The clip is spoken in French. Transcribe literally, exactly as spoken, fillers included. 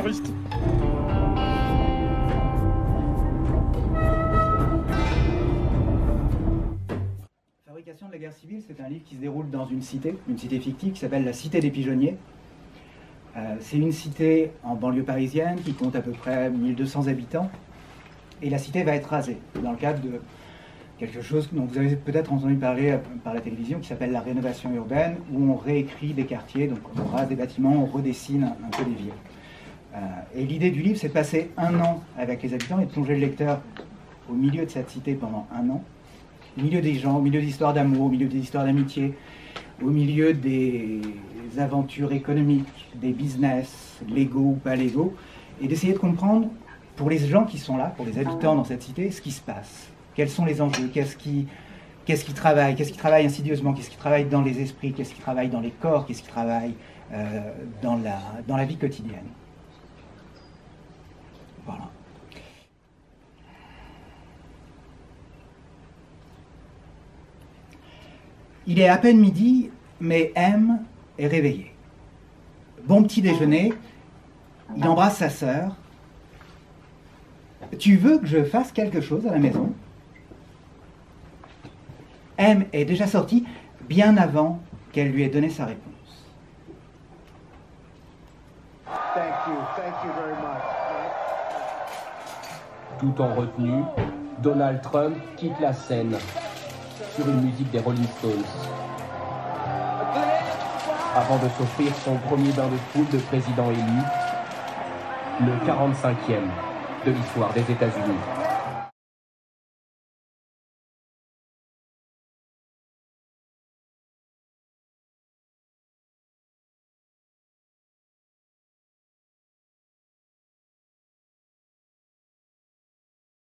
triste. Fabrication de la guerre civile, c'est un livre qui se déroule dans une cité, une cité fictive qui s'appelle la Cité des Pigeonniers. Euh, c'est une cité en banlieue parisienne qui compte à peu près mille deux cents habitants. Et la cité va être rasée dans le cadre de quelque chose dont vous avez peut-être entendu parler par la télévision qui s'appelle la rénovation urbaine, où on réécrit des quartiers, donc on rase des bâtiments, on redessine un, un peu des villes. Euh, et l'idée du livre, c'est de passer un an avec les habitants et de plonger le lecteur au milieu de cette cité pendant un an, au milieu des gens, au milieu des histoires d'amour, au milieu des histoires d'amitié, au milieu des aventures économiques, des business, légaux ou pas légaux, et d'essayer de comprendre, pour les gens qui sont là, pour les habitants dans cette cité, ce qui se passe. Quels sont les enjeux, qu'est-ce qui, qu'est-ce qui travaille, qu'est-ce qui travaille insidieusement, qu'est-ce qui travaille dans les esprits, qu'est-ce qui travaille dans les corps, qu'est-ce qui travaille euh, dans, la, dans la vie quotidienne. Voilà. Il est à peine midi, mais M est réveillé. Bon petit déjeuner, il embrasse sa sœur. Tu veux que je fasse quelque chose à la maison ? M est déjà sortie bien avant qu'elle lui ait donné sa réponse. Thank you. Thank you very much. Tout en retenue, Donald Trump quitte la scène sur une musique des Rolling Stones avant de s'offrir son premier bain de foule de président élu, le quarante-cinquième de l'histoire des États-Unis.